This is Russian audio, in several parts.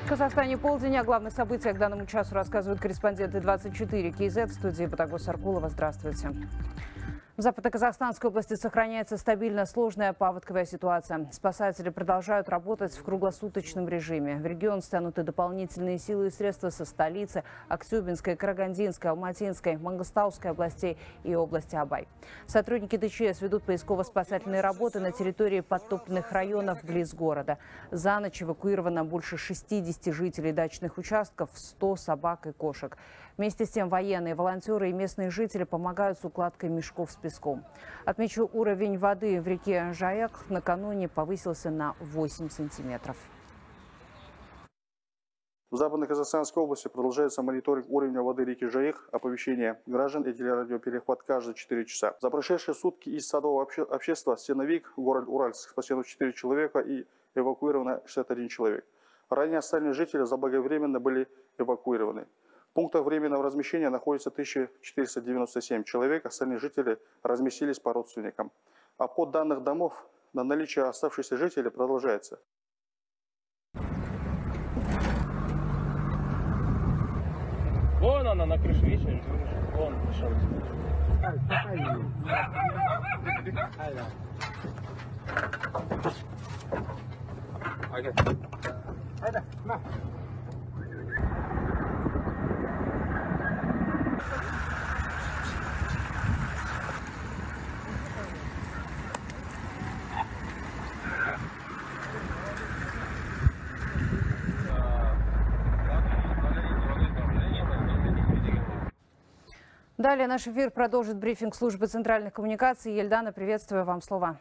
В Казахстане полдень. О главных событиях к данному часу рассказывают корреспонденты 24 КЗ. В студии Батагос Аркулова. Здравствуйте. В Западно-Казахстанской области сохраняется стабильно сложная паводковая ситуация. Спасатели продолжают работать в круглосуточном режиме. В регион стянут и дополнительные силы и средства со столицы Актюбинской, Карагандинской, Алматинской, Мангостауской областей и области Абай. Сотрудники ДЧС ведут поисково-спасательные работы на территории подтопленных районов близ города. За ночь эвакуировано больше 60 жителей дачных участков, 100 собак и кошек. Вместе с тем военные, волонтеры и местные жители помогают с укладкой мешков с песком. Отмечу, уровень воды в реке Жайык накануне повысился на 8 сантиметров. В Западно-Казахстанской области продолжается мониторинг уровня воды реки Жайык, оповещение граждан и телерадиоперехват каждые 4 часа. За прошедшие сутки из садового общества «Стеновик», город Уральск, спасено 4 человека и эвакуировано 61 человек. Ранее остальные жители заблаговременно были эвакуированы. В пунктах временного размещения находится 1497 человек, остальные жители разместились по родственникам. Обход данных домов на наличие оставшихся жителей продолжается. Вон она на крыше, видишь? Вон пришел. Далее наш эфир продолжит брифинг службы центральных коммуникаций. Ельдана, приветствую, вам слово.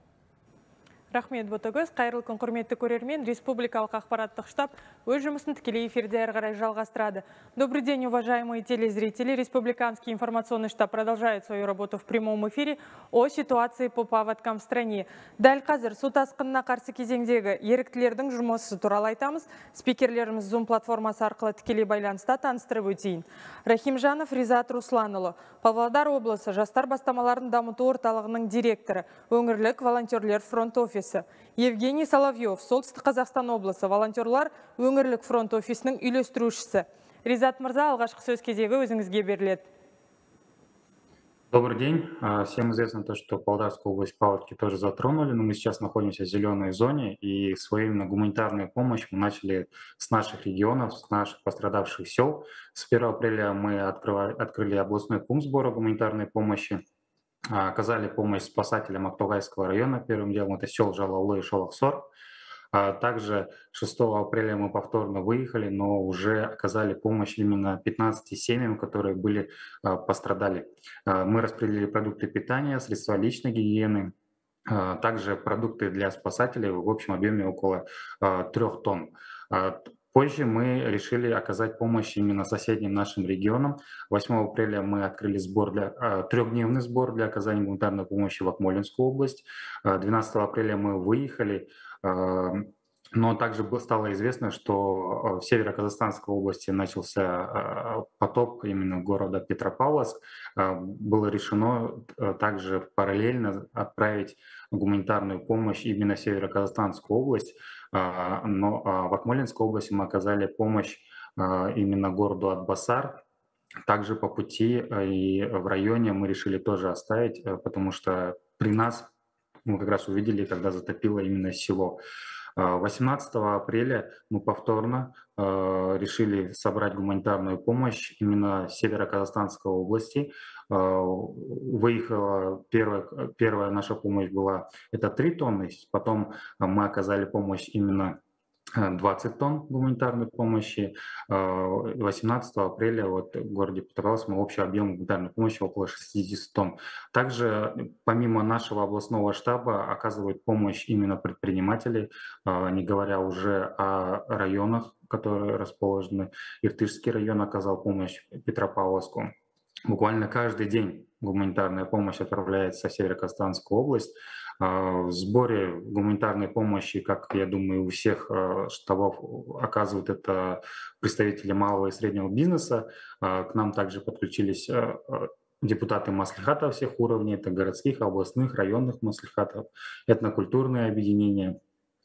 Рахмет, Ботагөз. Қайырлы күн, құрметті көрермен. Республикалық ақпараттық штаб өз жұмысын тікелей эфирде әрі қарай жалғастырады. Добрый день, уважаемые телезрители. Республиканский информационный штаб продолжает свою работу в прямом эфире о ситуации по паводкам в стране. Дәл қазір су тасқынына қарсы кезеңдегі еріктілердің жұмысы туралы айтамыз. Спикерлеріміз Zoom платформасы арқылы тікелей байланыста таныстырып өтейін. Рахимжанов Ризат Русланұлы, Павлодар облысы жастар бастамаларын дамыту орталығының директоры, өңірлік волонтерлер фронт офис. Евгений Соловьев, Солтүстік Қазақстан облысы, волонтерлар өңірлік фронт офисінің үйлестірушісі. Ризат Мырза, алғашқы сөз кезегі өзіңізге беріледі. Добрый день. Всем известно то, что Павлодарскую область паводки тоже затронули, но мы сейчас находимся в зеленой зоне, и свою именно гуманитарную помощь мы начали с наших регионов, с наших пострадавших сел. С 1 апреля мы открыли областной пункт сбора гуманитарной помощи. Оказали помощь спасателям Актогайского района. Первым делом это сел Жалаулы и Шолохсор. Также 6 апреля мы повторно выехали, но уже оказали помощь именно 15 семьям, которые пострадали. Мы распределили продукты питания, средства личной гигиены, также продукты для спасателей в общем объеме около 3 тонн. Позже мы решили оказать помощь именно соседним нашим регионам. 8 апреля мы открыли трехдневный сбор для оказания гуманитарной помощи в Акмолинскую область. 12 апреля мы выехали, но также стало известно, что в Северо-Казахстанской области начался потоп именно города Петропавловск. Было решено также параллельно отправить гуманитарную помощь именно в Северо-Казахстанскую область. Но в Акмолинской области мы оказали помощь именно городу Атбасар. Также по пути и в районе мы решили тоже оставить, потому что при нас мы как раз увидели, когда затопило именно село. 18 апреля мы повторно решили собрать гуманитарную помощь именно в Северо-Казахстанской области. Выехала первая наша помощь была это 3 тонны, потом мы оказали помощь именно 20 тонн гуманитарной помощи. 18 апреля в городе Петропавловск общий объем гуманитарной помощи около 60 тонн. Также помимо нашего областного штаба оказывают помощь именно предприниматели, не говоря уже о районах, которые расположены. Иртышский район оказал помощь Петропавловску. Буквально каждый день гуманитарная помощь отправляется в Северо-Казахстанскую область. В сборе гуманитарной помощи, как я думаю, у всех штабов оказывают это представители малого и среднего бизнеса. К нам также подключились депутаты маслихатов всех уровней, это городских, областных, районных маслихатов, этнокультурные объединения.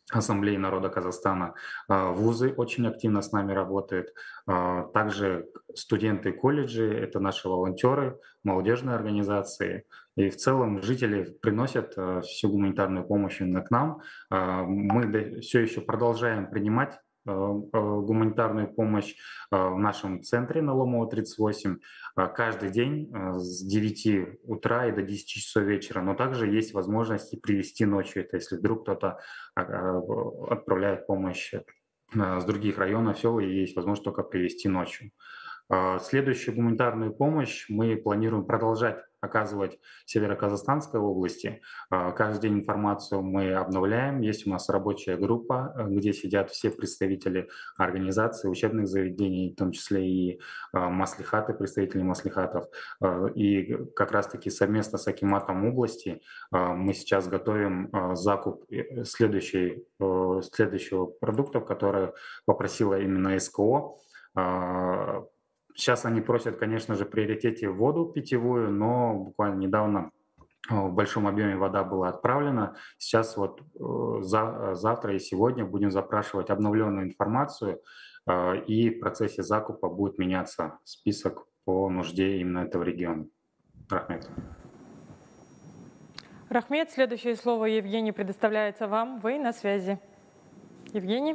Ассамблеи народа Казахстана. Вузы очень активно с нами работают. Также студенты колледжей, это наши волонтеры, молодежные организации. И в целом жители приносят всю гуманитарную помощь именно к нам. Мы все еще продолжаем принимать гуманитарную помощь в нашем центре на Ломова 38 каждый день с 9 утра и до 10 часов вечера. Но также есть возможность и привезти ночью, это если вдруг кто-то отправляет помощь с других районов, сел, и есть возможность только привезти ночью. Следующую гуманитарную помощь мы планируем продолжать оказывать в Североказахстанской области. Каждый день информацию мы обновляем. Есть у нас рабочая группа, где сидят все представители организаций, учебных заведений, в том числе и маслихаты, представители маслихатов. И как раз-таки совместно с акиматом области мы сейчас готовим закуп следующего продуктов, которые попросила именно СКО. Сейчас они просят, конечно же, в приоритете воду питьевую, но буквально недавно в большом объеме вода была отправлена. Сейчас вот завтра и сегодня будем запрашивать обновленную информацию, и в процессе закупа будет меняться список по нужде именно этого региона. Рахмет. Рахмет. Следующее слово, Евгений, предоставляется вам. Вы на связи. Евгений.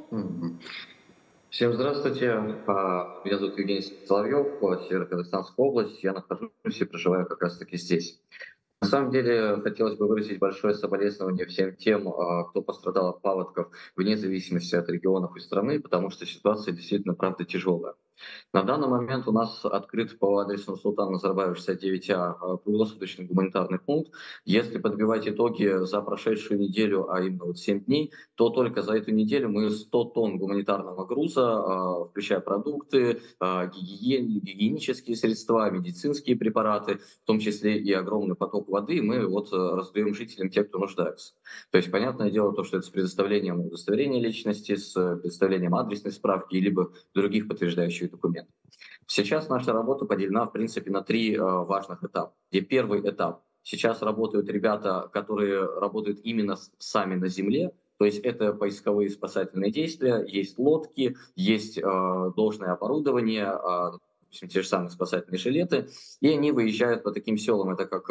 Всем здравствуйте. Меня зовут Евгений Соловьев, Северо-Казахстанская область. Я нахожусь и проживаю как раз-таки здесь. На самом деле, хотелось бы выразить большое соболезнование всем тем, кто пострадал от паводков, вне зависимости от регионов и страны, потому что ситуация действительно, правда, тяжелая. На данный момент у нас открыт по адресу Султана Назарбаева 69А круглосуточный гуманитарный пункт. Если подбивать итоги за прошедшую неделю, а именно вот 7 дней, то только за эту неделю мы 100 тонн гуманитарного груза, включая продукты, гигиенические средства, медицинские препараты, в том числе и огромный поток воды, мы вот раздаем жителям, те, кто нуждается. То есть, понятное дело, то, что это с предоставлением удостоверения личности, с предоставлением адресной справки, либо других подтверждающих документов. Сейчас наша работа поделена, в принципе, на 3 важных этапа. Где первый этап. Сейчас работают ребята, которые работают именно сами на земле, то есть это поисковые спасательные действия, есть лодки, есть должное оборудование, те же самые спасательные жилеты, и они выезжают по таким селам, это как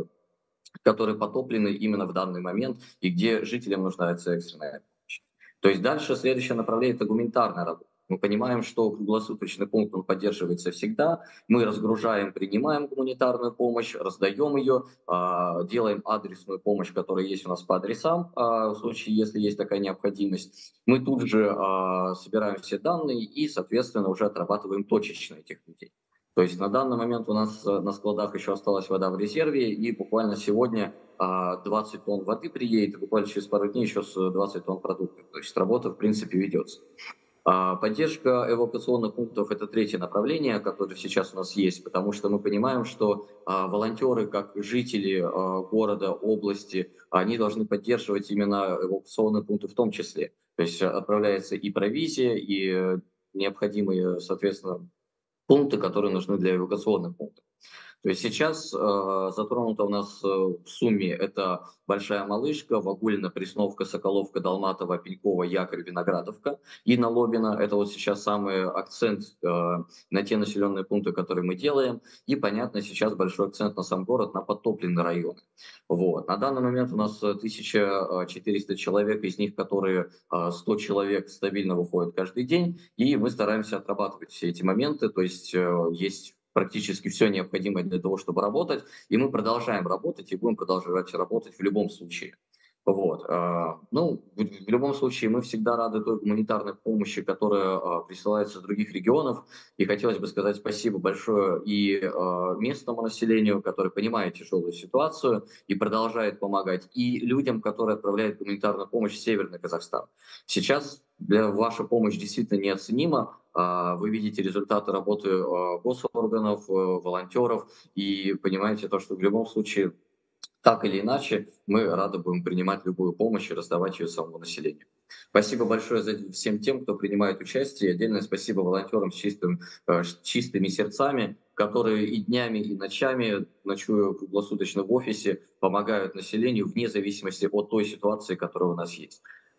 которые потоплены именно в данный момент и где жителям нуждается экстренная помощь. То есть дальше следующее направление – это гуманитарная работа. Мы понимаем, что круглосуточный пункт он поддерживается всегда. Мы разгружаем, принимаем гуманитарную помощь, раздаем ее, делаем адресную помощь, которая есть у нас по адресам, в случае, если есть такая необходимость. Мы тут же собираем все данные и, соответственно, уже отрабатываем точечно этих людей. То есть на данный момент у нас на складах еще осталась вода в резерве, и буквально сегодня 20 тонн воды приедет, и буквально через пару дней еще с 20 тонн продуктов. То есть работа, в принципе, ведется. Поддержка эвакуационных пунктов – это 3-е направление, которое сейчас у нас есть, потому что мы понимаем, что волонтеры, как жители города, области, они должны поддерживать именно эвакуационные пункты в том числе. То есть отправляется и провизия, и необходимые, соответственно, пункты, которые нужны для эвакуационных пунктов. То есть сейчас затронуто у нас в сумме это Большая Малышка, Вагулина, Пресновка, Соколовка, Долматова, Пенькова, Якорь, Виноградовка и Налобина. Это вот сейчас самый акцент на те населенные пункты, которые мы делаем. И, понятно, сейчас большой акцент на сам город, на подтопленные районы. Вот. На данный момент у нас 1400 человек, из них которые 100 человек стабильно выходят каждый день. И мы стараемся отрабатывать все эти моменты. То есть есть практически все необходимое для того, чтобы работать, и мы продолжаем работать и будем продолжать работать в любом случае. Вот. Ну, в любом случае мы всегда рады той гуманитарной помощи, которая присылается из других регионов, и хотелось бы сказать спасибо большое и местному населению, которое понимает тяжелую ситуацию и продолжает помогать, и людям, которые отправляют гуманитарную помощь в Северный Казахстан. Сейчас ваша помощь действительно неоценима. Вы видите результаты работы госорганов, волонтеров и понимаете то, что в любом случае, так или иначе, мы рады будем принимать любую помощь и раздавать ее самому населению. Спасибо большое всем тем, кто принимает участие. Отдельное спасибо волонтерам с чистыми сердцами, которые и днями, и ночами, ночуя круглосуточно в офисе, помогают населению вне зависимости от той ситуации, которая у нас есть.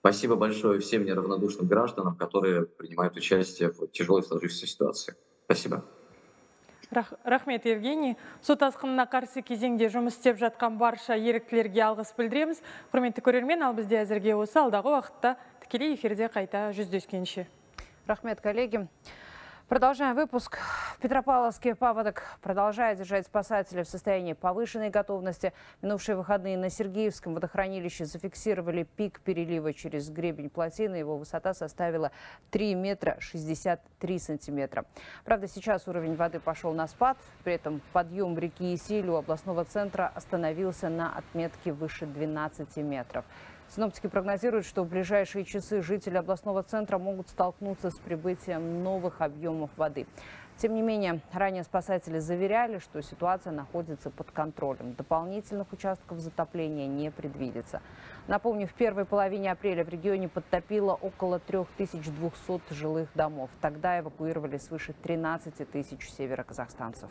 Спасибо большое всем неравнодушным гражданам, которые принимают участие в тяжелой сложившейся ситуации. Спасибо. Рахмет, Евгений. Су тасқынына қарсы кезеңде жұмыс істеп жатқан барша еріктілерге алғыс білдіреміз. Құрметті көрермен, ал бізде әзірге осы, алдағы уақытта тікелей эфирде қайта жүздескенше. Рахмет, коллеги. Продолжаем выпуск. В Петропавловске паводок продолжает держать спасателей в состоянии повышенной готовности. Минувшие выходные на Сергеевском водохранилище зафиксировали пик перелива через гребень плотины. Его высота составила 3 метра 63 сантиметра. Правда, сейчас уровень воды пошел на спад. При этом подъем реки Исиль у областного центра остановился на отметке выше 12 метров. Синоптики прогнозируют, что в ближайшие часы жители областного центра могут столкнуться с прибытием новых объемов воды. Тем не менее, ранее спасатели заверяли, что ситуация находится под контролем. Дополнительных участков затопления не предвидится. Напомню, в первой половине апреля в регионе подтопило около 3200 жилых домов. Тогда эвакуировали свыше 13 тысяч североказахстанцев.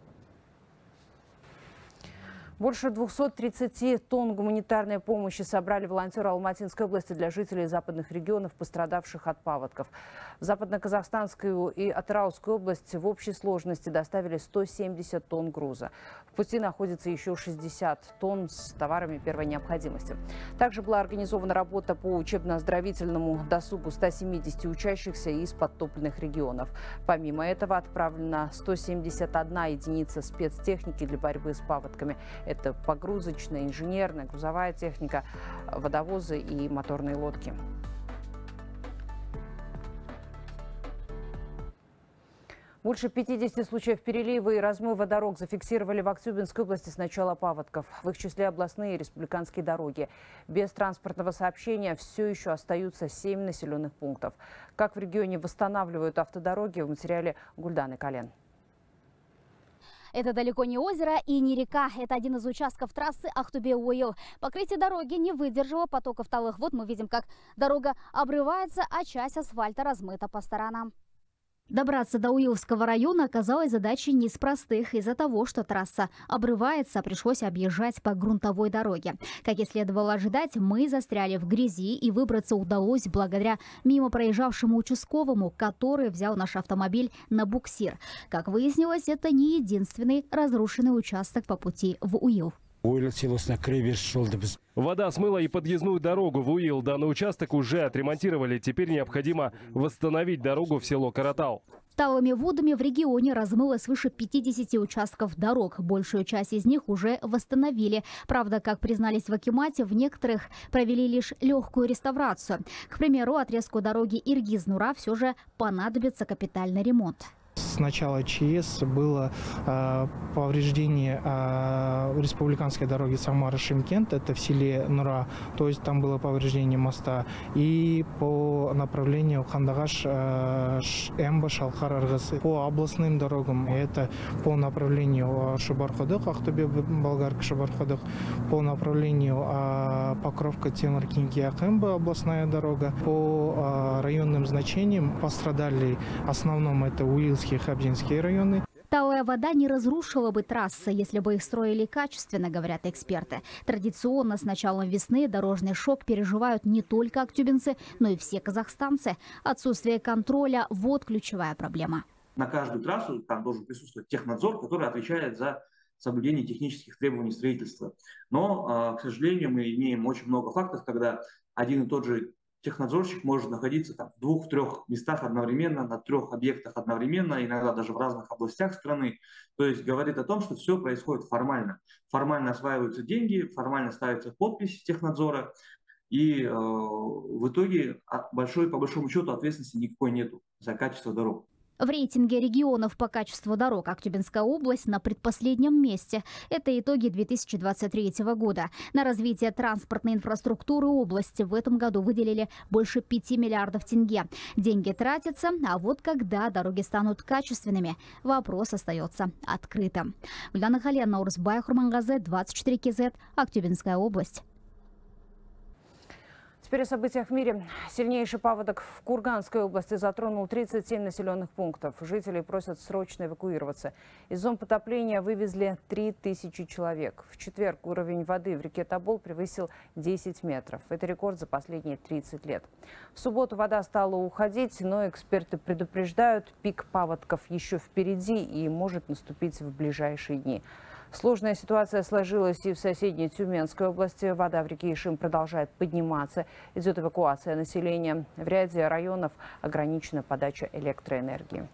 Больше 230 тонн гуманитарной помощи собрали волонтеры Алматинской области для жителей западных регионов, пострадавших от паводков. В Западно-Казахстанскую и Атыраускую области в общей сложности доставили 170 тонн груза. В пути находится еще 60 тонн с товарами первой необходимости. Также была организована работа по учебно-оздоровительному досугу 170 учащихся из подтопленных регионов. Помимо этого отправлена 171 единица спецтехники для борьбы с паводками. Это погрузочная, инженерная, грузовая техника, водовозы и моторные лодки. Больше 50 случаев перелива и размыва дорог зафиксировали в Актюбинской области с начала паводков. В их числе областные и республиканские дороги. Без транспортного сообщения все еще остаются 7 населенных пунктов. Как в регионе восстанавливают автодороги, в материале Гульданы Кален. Это далеко не озеро и не река. Это один из участков трассы Ахтубе-Уйыл. Покрытие дороги не выдержало потоков талых вод. Мы видим, как дорога обрывается, а часть асфальта размыта по сторонам. Добраться до Уилского района оказалось задачей не из простых. Из-за того, что трасса обрывается, пришлось объезжать по грунтовой дороге. Как и следовало ожидать, мы застряли в грязи, и выбраться удалось благодаря мимо проезжавшему участковому, который взял наш автомобиль на буксир. Как выяснилось, это не единственный разрушенный участок по пути в Уил. Вода смыла и подъездную дорогу в Уил. Данный участок уже отремонтировали. Теперь необходимо восстановить дорогу в село Каратал. Талыми водами в регионе размыло свыше 50 участков дорог. Большую часть из них уже восстановили. Правда, как признались в акимате, в некоторых провели лишь легкую реставрацию. К примеру, отрезку дороги Иргиз-Нура все же понадобится капитальный ремонт. С начала ЧС было повреждение республиканской дороги Самара-Шымкент, это в селе Нура, то есть там было повреждение моста. И по направлению Хандагаш-Эмба-Шалхар-Аргасы. По областным дорогам это по направлению Шубарходык, Ахтубе-Болгарка-Шубарходык, по направлению Покровка-Темир-Кинги-Ахэмба, областная дорога. По районным значениям пострадали в основном это Уилские, Хабдинские районы. Талая вода не разрушила бы трассы, если бы их строили качественно, говорят эксперты. Традиционно с началом весны дорожный шок переживают не только актюбинцы, но и все казахстанцы. Отсутствие контроля – вот ключевая проблема. На каждую трассу там должен присутствовать технадзор, который отвечает за соблюдение технических требований строительства. Но, к сожалению, мы имеем очень много фактов, когда один и тот же технадзорщик может находиться там в 2-3 местах одновременно, на 3 объектах одновременно, иногда даже в разных областях страны. То есть говорит о том, что все происходит формально. Формально осваиваются деньги, формально ставится подпись технадзора, и в итоге по большому счету ответственности никакой нету за качество дорог. В рейтинге регионов по качеству дорог Актюбинская область на предпоследнем месте. Это итоги 2023 года. На развитие транспортной инфраструктуры области в этом году выделили больше 5 миллиардов тенге. Деньги тратятся, а вот когда дороги станут качественными, вопрос остается открытым. Гульдана Кален, Наурызбай Хурмангазы, 24 КЗ, Актюбинская область. теперь о событиях в мире. Сильнейший паводок в Курганской области затронул 37 населенных пунктов. Жителей просят срочно эвакуироваться. Из зон потопления вывезли 3000 человек. В четверг уровень воды в реке Тобол превысил 10 метров. Это рекорд за последние 30 лет. В субботу вода стала уходить, но эксперты предупреждают, пик паводков еще впереди и может наступить в ближайшие дни. Сложная ситуация сложилась и в соседней Тюменской области. Вода в реке Ишим продолжает подниматься. Идет эвакуация населения. В ряде районов ограничена подача электроэнергии.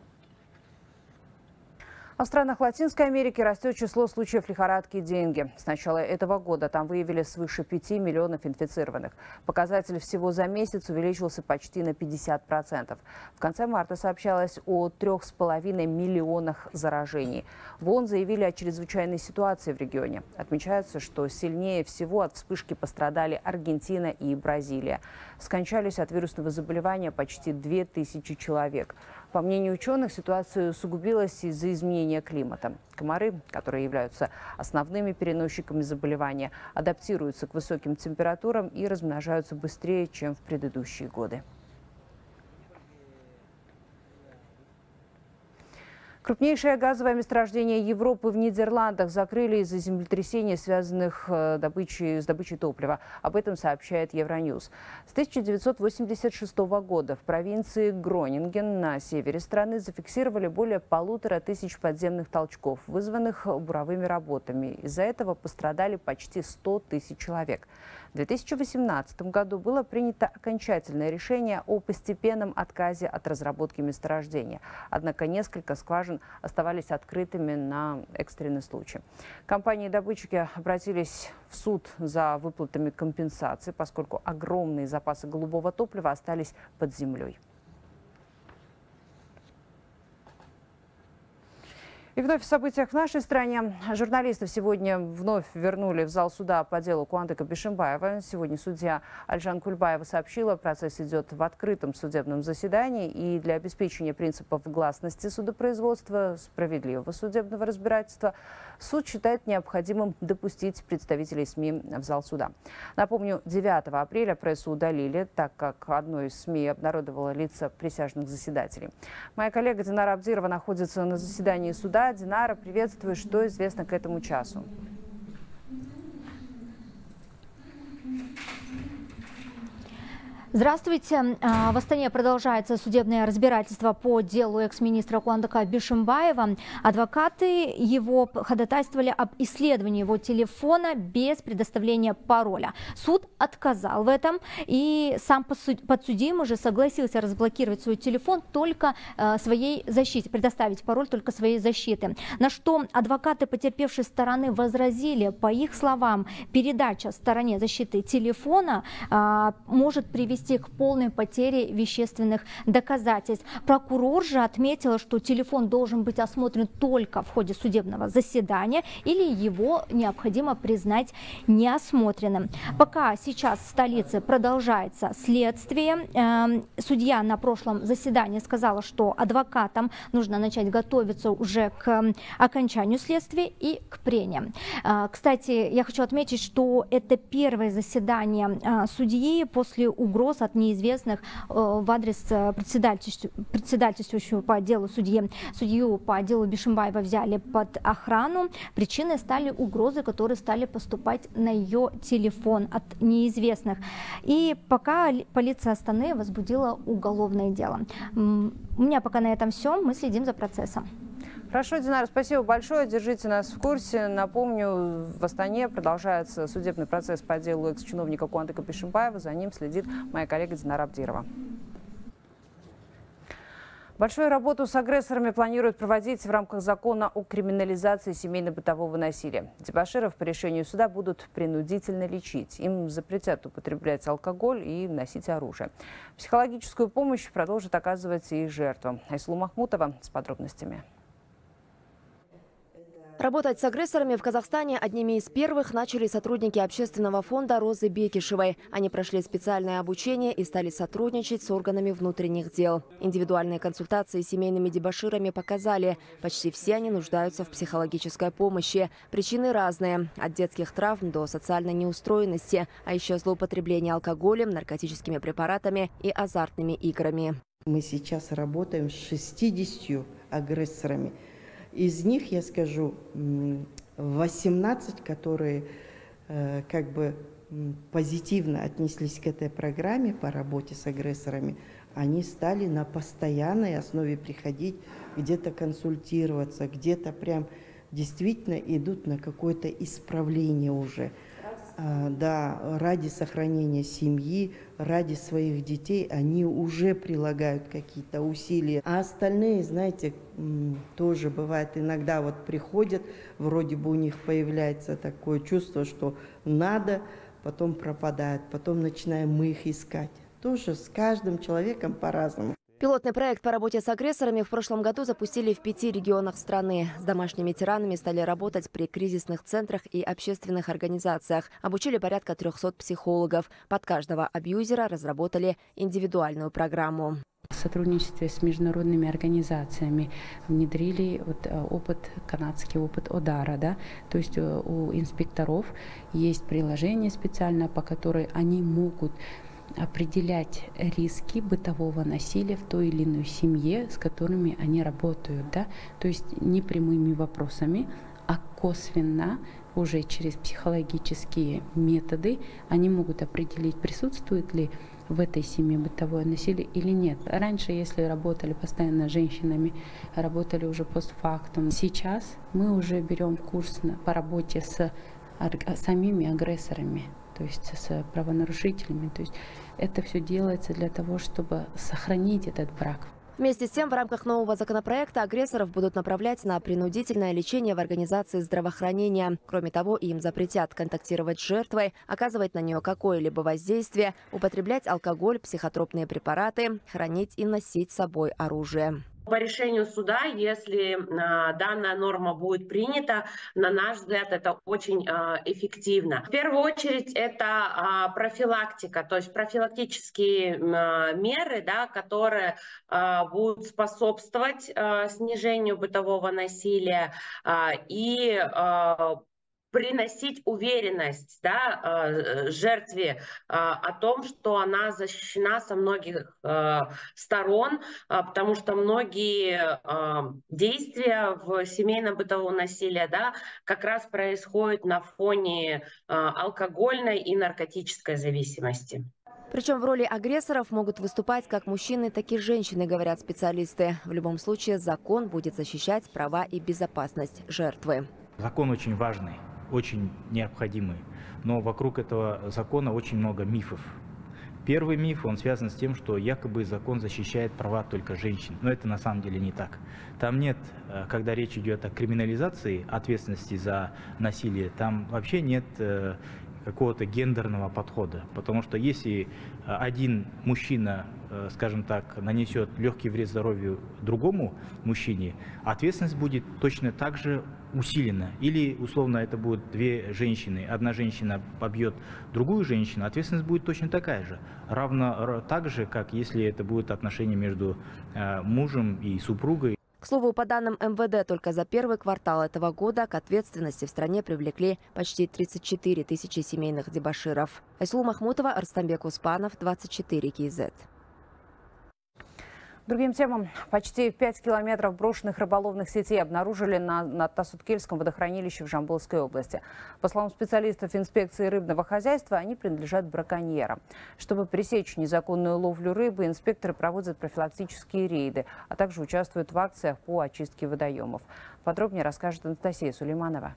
А в странах Латинской Америки растет число случаев лихорадки денге. С начала этого года там выявили свыше 5 миллионов инфицированных. Показатель всего за месяц увеличился почти на 50%. В конце марта сообщалось о 3,5 миллионах заражений. В ООН заявили о чрезвычайной ситуации в регионе. Отмечается, что сильнее всего от вспышки пострадали Аргентина и Бразилия. Скончались от вирусного заболевания почти 2000 человек. По мнению ученых, ситуация усугубилась из-за изменения климата. Комары, которые являются основными переносчиками заболевания, адаптируются к высоким температурам и размножаются быстрее, чем в предыдущие годы. Крупнейшее газовое месторождение Европы в Нидерландах закрыли из-за землетрясений, связанных с добычей топлива. Об этом сообщает Евроньюз. С 1986 года в провинции Гронинген на севере страны зафиксировали более 1500 подземных толчков, вызванных буровыми работами. Из-за этого пострадали почти 100 тысяч человек. В 2018 году было принято окончательное решение о постепенном отказе от разработки месторождения. Однако несколько скважин оставались открытыми на экстренный случай. Компании-добытчики обратились в суд за выплатами компенсации, поскольку огромные запасы голубого топлива остались под землей. И вновь в событиях в нашей стране. Журналистов сегодня вновь вернули в зал суда по делу Куандыка Бишимбаева. Сегодня судья Альжан Кульбаева сообщила, процесс идет в открытом судебном заседании. И для обеспечения принципов гласности судопроизводства, справедливого судебного разбирательства, суд считает необходимым допустить представителей СМИ в зал суда. Напомню, 9 апреля прессу удалили, так как одно из СМИ обнародовало лица присяжных заседателей. Моя коллега Динара Абдирова находится на заседании суда. Динара, приветствую. Что известно к этому часу? Здравствуйте. В Астане продолжается судебное разбирательство по делу экс-министра Куандыка Бишимбаева. Адвокаты его ходатайствовали об исследовании его телефона без предоставления пароля. Суд отказал в этом, и сам подсудимый уже согласился разблокировать свой телефон только своей защите, предоставить пароль только своей защиты. На что адвокаты потерпевшей стороны возразили. По их словам, передача стороне защиты телефона может привести к полной потере вещественных доказательств. Прокурор же отметила, что телефон должен быть осмотрен только в ходе судебного заседания или его необходимо признать неосмотренным. Пока сейчас в столице продолжается следствие. Судья на прошлом заседании сказала, что адвокатам нужно начать готовиться уже к окончанию следствия и к прениям. Кстати, я хочу отметить, что это первое заседание судьи после угроз от неизвестных в адрес председательствующего по делу судью по делу Бишимбаева взяли под охрану. Причиной стали угрозы, которые стали поступать на ее телефон от неизвестных. И пока полиция Астаны возбудила уголовное дело. У меня пока на этом все. Мы следим за процессом. Хорошо, Динара, спасибо большое. Держите нас в курсе. Напомню, в Астане продолжается судебный процесс по делу экс-чиновника Куандыка Бишимбаева. За ним следит моя коллега Динара Абдирова. Большую работу с агрессорами планируют проводить в рамках закона о криминализации семейно-бытового насилия. Дебоширов по решению суда будут принудительно лечить. Им запретят употреблять алкоголь и носить оружие. Психологическую помощь продолжит оказывать и жертвам. Айсулу Махмутова с подробностями. Работать с агрессорами в Казахстане одними из первых начали сотрудники общественного фонда Розы Бекишевой. Они прошли специальное обучение и стали сотрудничать с органами внутренних дел. Индивидуальные консультации с семейными дебоширами показали, почти все они нуждаются в психологической помощи. Причины разные – от детских травм до социальной неустроенности, а еще злоупотребления алкоголем, наркотическими препаратами и азартными играми. Мы сейчас работаем с 60 агрессорами. Из них, я скажу, 18, которые позитивно отнеслись к этой программе по работе с агрессорами, они стали на постоянной основе приходить, где-то консультироваться, где-то прям действительно идут на какое-то исправление уже. Да, ради сохранения семьи, ради своих детей они уже прилагают какие-то усилия. А остальные, знаете, тоже бывает, иногда вот приходят, вроде бы у них появляется такое чувство, что надо, потом пропадает, потом начинаем мы их искать. Тоже с каждым человеком по-разному. Пилотный проект по работе с агрессорами в прошлом году запустили в 5 регионах страны. С домашними тиранами стали работать при кризисных центрах и общественных организациях. Обучили порядка 300 психологов. Под каждого абьюзера разработали индивидуальную программу. В сотрудничестве с международными организациями внедрили канадский опыт ОДАРа. Да? То есть у инспекторов есть приложение специальное, по которому они могут определять риски бытового насилия в той или иной семье, с которыми они работают. Да? То есть не прямыми вопросами, а косвенно, уже через психологические методы, они могут определить, присутствует ли в этой семье бытовое насилие или нет. Раньше, если работали постоянно с женщинами, работали уже постфактум. Сейчас мы уже берем курс по работе с самими агрессорами, то есть с правонарушителями. То есть это все делается для того, чтобы сохранить этот брак. Вместе с тем, в рамках нового законопроекта агрессоров будут направлять на принудительное лечение в организации здравоохранения. Кроме того, им запретят контактировать с жертвой, оказывать на нее какое-либо воздействие, употреблять алкоголь, психотропные препараты, хранить и носить с собой оружие. По решению суда, если данная норма будет принята, на наш взгляд, это очень эффективно. В первую очередь это профилактика, то есть профилактические меры, да, которые будут способствовать снижению бытового насилия и приносить уверенность, да, жертве о том, что она защищена со многих сторон, потому что многие действия в семейном бытовом насилии, да, как раз происходят на фоне алкогольной и наркотической зависимости. Причем в роли агрессоров могут выступать как мужчины, так и женщины, говорят специалисты. В любом случае закон будет защищать права и безопасность жертвы. Закон очень важный, очень необходимый, но вокруг этого закона очень много мифов. Первый миф, он связан с тем, что якобы закон защищает права только женщин, но это на самом деле не так. Там нет, когда речь идет о криминализации ответственности за насилие, там вообще нет какого-то гендерного подхода, потому что если один мужчина, скажем так, нанесет легкий вред здоровью другому мужчине, ответственность будет точно так же усилена. Или, условно, это будут две женщины, одна женщина побьет другую женщину, ответственность будет точно такая же. Равно так же, как если это будут отношения между мужем и супругой. К слову, по данным МВД, только за первый квартал этого года к ответственности в стране привлекли почти 34 тысячи семейных дебоширов. Айсулу Махмутова, Арстамбек Успанов, 24 КЗ. Другим темам. Почти 5 километров брошенных рыболовных сетей обнаружили на Тасуткельском водохранилище в Жамбылской области. По словам специалистов инспекции рыбного хозяйства, они принадлежат браконьерам. Чтобы пресечь незаконную ловлю рыбы, инспекторы проводят профилактические рейды, а также участвуют в акциях по очистке водоемов. Подробнее расскажет Анастасия Сулейманова.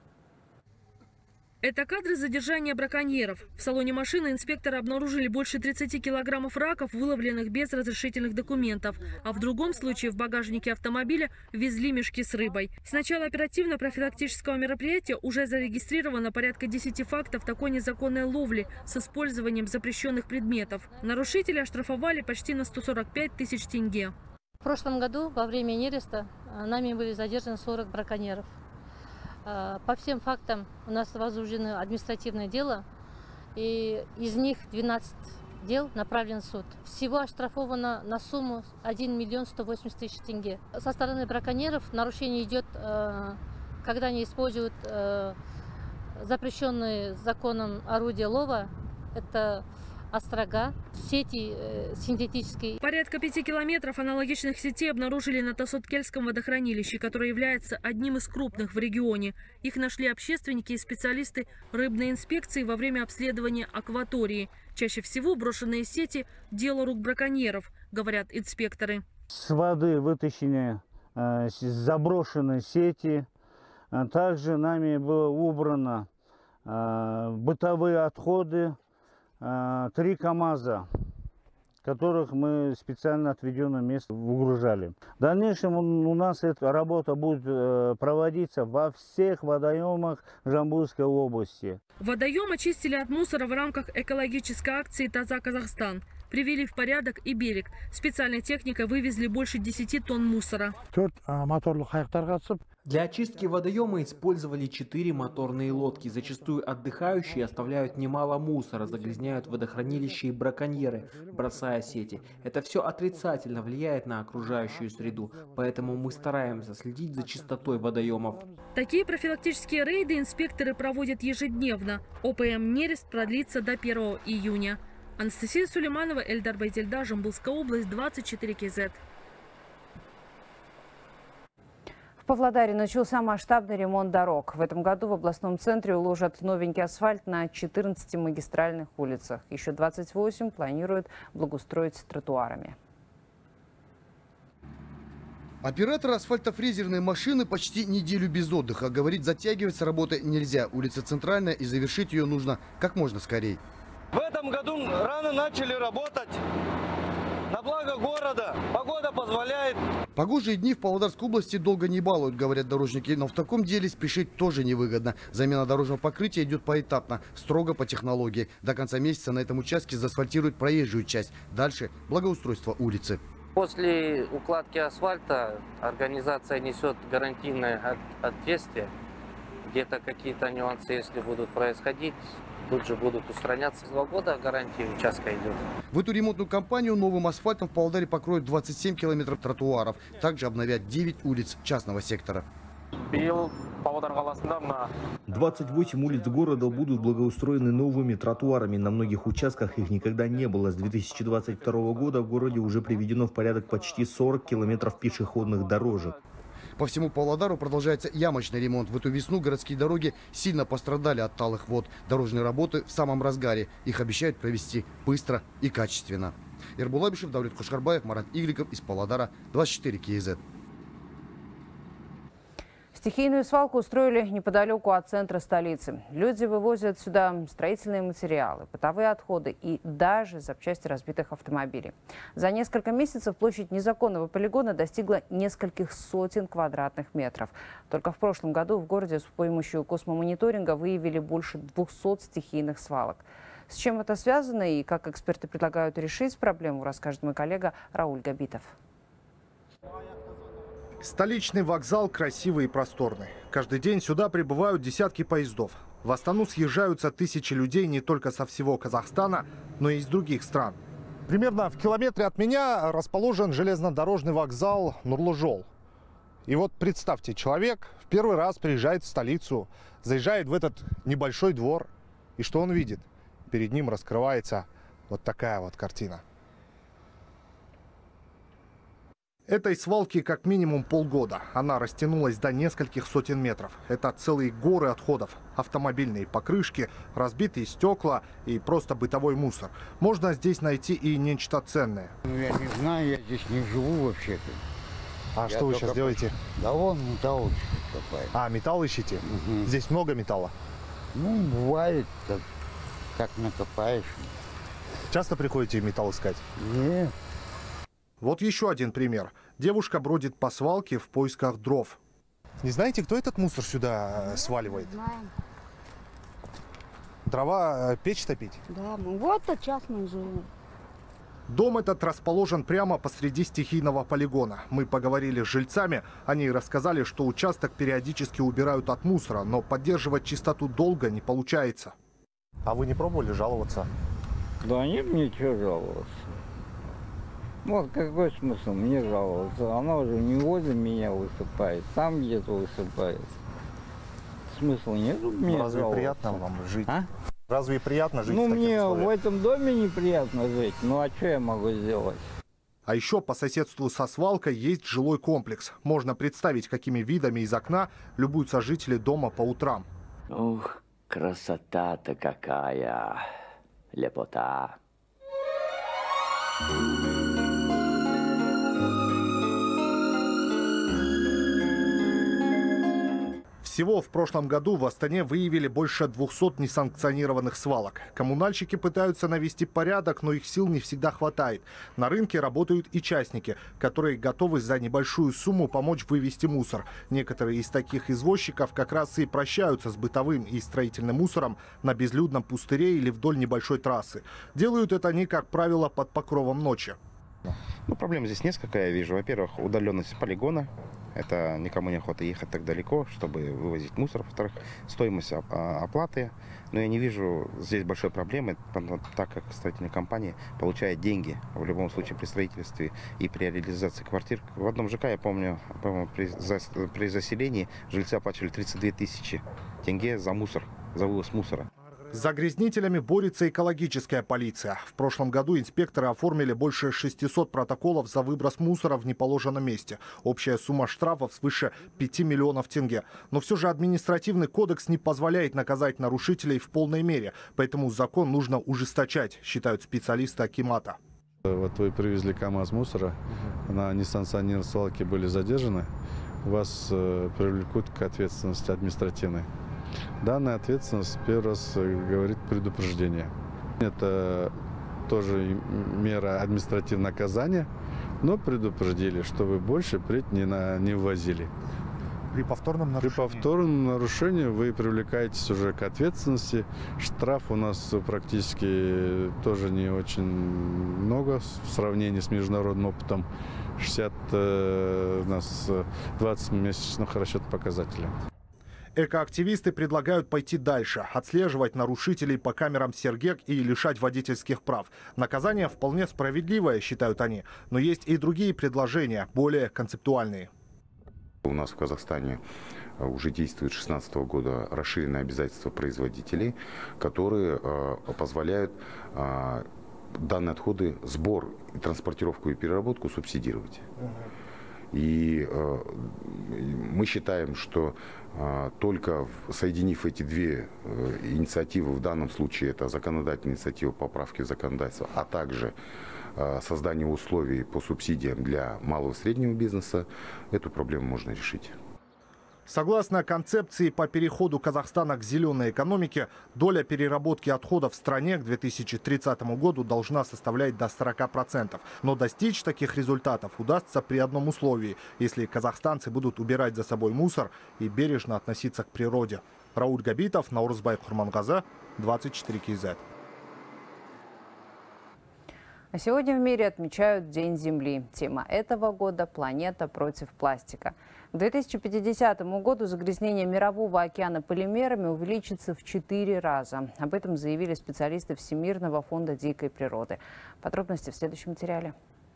Это кадры задержания браконьеров. В салоне машины инспекторы обнаружили больше 30 килограммов раков, выловленных без разрешительных документов. А в другом случае в багажнике автомобиля везли мешки с рыбой. С начала оперативно-профилактического мероприятия уже зарегистрировано порядка 10 фактов такой незаконной ловли с использованием запрещенных предметов. Нарушители оштрафовали почти на 145 тысяч тенге. В прошлом году во время нереста нами были задержаны 40 браконьеров. По всем фактам у нас возбуждено административное дело, и из них 12 дел направлен в суд. Всего оштрафовано на сумму 1 миллион 180 тысяч тенге. Со стороны браконьеров нарушение идет, когда они используют запрещенные законом орудия лова. Это острога, сети синтетические. Порядка 5 километров аналогичных сетей обнаружили на Тасоткельском водохранилище, которое является одним из крупных в регионе. Их нашли общественники и специалисты рыбной инспекции во время обследования акватории. Чаще всего брошенные сети – дело рук браконьеров, говорят инспекторы. С воды вытащены заброшенные сети. Также нами было убрано бытовые отходы, 3 КАМАЗа, которых мы специально отведенное место выгружали. В дальнейшем у нас эта работа будет проводиться во всех водоемах Жамбылской области. Водоем очистили от мусора в рамках экологической акции «Таза Казахстан». Привели в порядок и берег. Специальной техникой вывезли больше 10 тонн мусора. Для очистки водоема использовали 4 моторные лодки. Зачастую отдыхающие оставляют немало мусора, загрязняют водохранилища и браконьеры, бросая сети. Это все отрицательно влияет на окружающую среду, поэтому мы стараемся следить за чистотой водоемов. Такие профилактические рейды инспекторы проводят ежедневно. ОПМ «Нерест» продлится до 1 июня. Анастасия Сулейманова, Эльдар Байдельда, Жамбылская область, 24 КЗ. В Павлодаре начался масштабный ремонт дорог. В этом году в областном центре уложат новенький асфальт на 14 магистральных улицах. Еще 28 планируют благоустроить тротуарами. Оператор асфальтофрезерной машины почти неделю без отдыха. Говорит, затягивать с работы нельзя. Улица Центральная, и завершить ее нужно как можно скорее. В этом году рано начали работать. На благо города. Погода позволяет. Погожие дни в Павлодарской области долго не балуют, говорят дорожники. Но в таком деле спешить тоже невыгодно. Замена дорожного покрытия идет поэтапно, строго по технологии. До конца месяца на этом участке заасфальтируют проезжую часть. Дальше благоустройство улицы. После укладки асфальта организация несет гарантийное ответствие. Где-то какие-то нюансы, если будут происходить, тут же будут устраняться. 2 года гарантии участка идет. В эту ремонтную кампанию новым асфальтом в Павлодаре покроют 27 километров тротуаров. Также обновят 9 улиц частного сектора. 28 улиц города будут благоустроены новыми тротуарами. На многих участках их никогда не было. С 2022 года в городе уже приведено в порядок почти 40 километров пешеходных дорожек. По всему Павлодару продолжается ямочный ремонт. В эту весну городские дороги сильно пострадали от талых вод. Дорожные работы в самом разгаре. Их обещают провести быстро и качественно. Эрбул Абишев, Давлет Кушкарбаев, Марат Игликов из Павлодара, 24 КЗ. Стихийную свалку устроили неподалеку от центра столицы. Люди вывозят сюда строительные материалы, бытовые отходы и даже запчасти разбитых автомобилей. За несколько месяцев площадь незаконного полигона достигла нескольких сотен квадратных метров. Только в прошлом году в городе с помощью космомониторинга выявили больше 200 стихийных свалок. С чем это связано и как эксперты предлагают решить проблему, расскажет мой коллега Рауль Габитов. Столичный вокзал красивый и просторный. Каждый день сюда прибывают десятки поездов. В Астану съезжаются тысячи людей не только со всего Казахстана, но и из других стран. Примерно в километре от меня расположен железнодорожный вокзал Нурлужол. И вот представьте, человек в первый раз приезжает в столицу, заезжает в этот небольшой двор. И что он видит? Перед ним раскрывается вот такая вот картина. Этой свалке как минимум полгода. Она растянулась до нескольких сотен метров. Это целые горы отходов. Автомобильные покрышки, разбитые стекла и просто бытовой мусор. Можно здесь найти и нечто ценное. Я не знаю, я здесь не живу вообще-то. А что вы сейчас делаете? Да вон металл копаю. А, металл ищете? Угу. Здесь много металла? Ну, бывает, как накопаешь. Часто приходите металл искать? Нет. Вот еще один пример. Девушка бродит по свалке в поисках дров. Не знаете, кто этот мусор сюда сваливает? Знаем. Дрова печь топить? Да, вот частные живут. Дом этот расположен прямо посреди стихийного полигона. Мы поговорили с жильцами. Они рассказали, что участок периодически убирают от мусора, но поддерживать чистоту долго не получается. А вы не пробовали жаловаться? Да нет, мне чего жаловаться. Вот какой смысл мне жаловаться? Она уже не возле меня высыпает, там где-то высыпает. Смысла нет мне Разве жаловаться. приятно вам жить? А? Разве приятно жить в Ну, таких мне условиях? в этом доме неприятно жить. Ну, а что я могу сделать? А еще по соседству со свалкой есть жилой комплекс. Можно представить, какими видами из окна любуются жители дома по утрам. Ух, красота-то какая, лепота. Всего в прошлом году в Астане выявили больше 200 несанкционированных свалок. Коммунальщики пытаются навести порядок, но их сил не всегда хватает. На рынке работают и частники, которые готовы за небольшую сумму помочь вывести мусор. Некоторые из таких извозчиков как раз и прощаются с бытовым и строительным мусором на безлюдном пустыре или вдоль небольшой трассы. Делают это они, как правило, под покровом ночи. Ну, проблем здесь несколько, я вижу. Во-первых, удаленность полигона. Это никому не охота ехать так далеко, чтобы вывозить мусор. Во-вторых, стоимость оплаты. Но я не вижу здесь большой проблемы, так как строительная компания получает деньги в любом случае при строительстве и при реализации квартир. В одном ЖК, я помню, при заселении жильцы оплачивали 32 тысячи тенге за мусор, за вывоз мусора. С загрязнителями борется экологическая полиция. В прошлом году инспекторы оформили больше 600 протоколов за выброс мусора в неположенном месте. Общая сумма штрафов свыше 5 миллионов тенге. Но все же административный кодекс не позволяет наказать нарушителей в полной мере. Поэтому закон нужно ужесточать, считают специалисты акимата. Вот вы привезли КАМАЗ мусора, на несанкционированной свалке были задержаны, вас привлекут к ответственности административной. Данная ответственность, первый раз говорит предупреждение. Это тоже мера административного наказания, но предупредили, что вы больше впредь не ввозили. При повторном нарушении? При повторном нарушении вы привлекаетесь уже к ответственности. Штраф у нас практически тоже не очень много в сравнении с международным опытом. 60 у нас 20-месячных расчет показателя. Экоактивисты предлагают пойти дальше, отслеживать нарушителей по камерам Сергек и лишать водительских прав. Наказание вполне справедливое, считают они, но есть и другие предложения, более концептуальные. У нас в Казахстане уже действует с 2016 года расширенные обязательства производителей, которые позволяют данные отходы, сбор, транспортировку и переработку субсидировать. И мы считаем, что только соединив эти две инициативы, в данном случае это законодательная инициатива поправки в законодательство, а также создание условий по субсидиям для малого и среднего бизнеса, эту проблему можно решить. Согласно концепции по переходу Казахстана к зеленой экономике, доля переработки отходов в стране к 2030 году должна составлять до 40%. Но достичь таких результатов удастся при одном условии, если казахстанцы будут убирать за собой мусор и бережно относиться к природе. Рауль Габитов, Наурызбай Курмангазы, 24 КЗ. А сегодня в мире отмечают День Земли. Тема этого года – «Планета против пластика». К 2050 году загрязнение Мирового океана полимерами увеличится в 4 раза. Об этом заявили специалисты Всемирного фонда дикой природы. Подробности в следующем материале.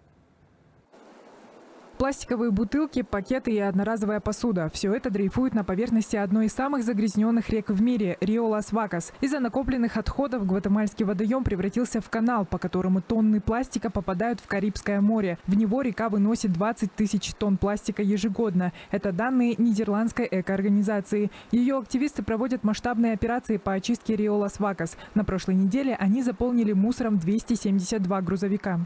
Пластиковые бутылки, пакеты и одноразовая посуда – все это дрейфует на поверхности одной из самых загрязненных рек в мире – Рио-Лас-Вакас. Из-за накопленных отходов гватемальский водоем превратился в канал, по которому тонны пластика попадают в Карибское море. В него река выносит 20 тысяч тонн пластика ежегодно. Это данные Нидерландской экоорганизации. Ее активисты проводят масштабные операции по очистке Рио-Лас-Вакас. На прошлой неделе они заполнили мусором 272 грузовика.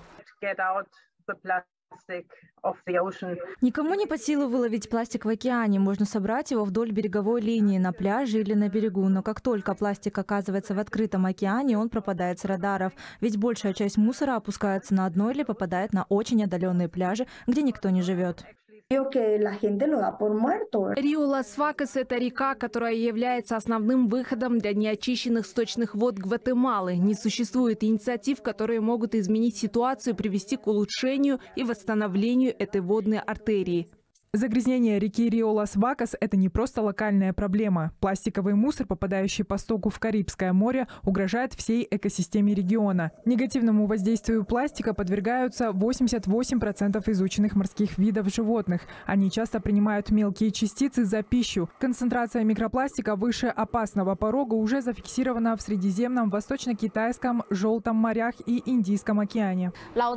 Никому не под силу выловить пластик в океане. Можно собрать его вдоль береговой линии, на пляже или на берегу. Но как только пластик оказывается в открытом океане, он пропадает с радаров. Ведь большая часть мусора опускается на дно или попадает на очень отдаленные пляжи, где никто не живет. Рио Лас-Вакас – это река, которая является основным выходом для неочищенных сточных вод Гватемалы. Не существует инициатив, которые могут изменить ситуацию и привести к улучшению и восстановлению этой водной артерии. Загрязнение реки Рио-Лас-Вакас – это не просто локальная проблема. Пластиковый мусор, попадающий по стоку в Карибское море, угрожает всей экосистеме региона. Негативному воздействию пластика подвергаются 88% изученных морских видов животных. Они часто принимают мелкие частицы за пищу. Концентрация микропластика выше опасного порога уже зафиксирована в Средиземном, Восточно-Китайском, Желтом морях и Индийском океане.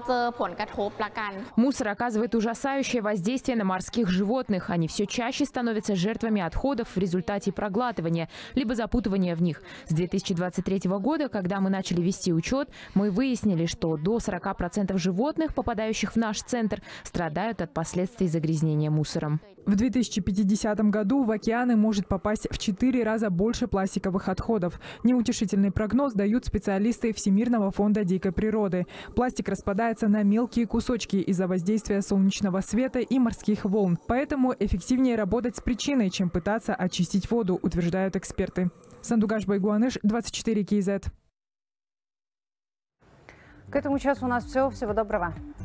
Мусор оказывает ужасающее воздействие на морских животных. Они все чаще становятся жертвами отходов в результате проглатывания, либо запутывания в них. С 2023 года, когда мы начали вести учет, мы выяснили, что до 40% животных, попадающих в наш центр, страдают от последствий загрязнения мусором. В 2050 году в океаны может попасть в 4 раза больше пластиковых отходов. Неутешительный прогноз дают специалисты Всемирного фонда дикой природы. Пластик распадается на мелкие кусочки из-за воздействия солнечного света и морских волн. Поэтому эффективнее работать с причиной, чем пытаться очистить воду, утверждают эксперты. Сандугаш Байгуаныш, 24 КЗ. К этому часу у нас все. Всего доброго.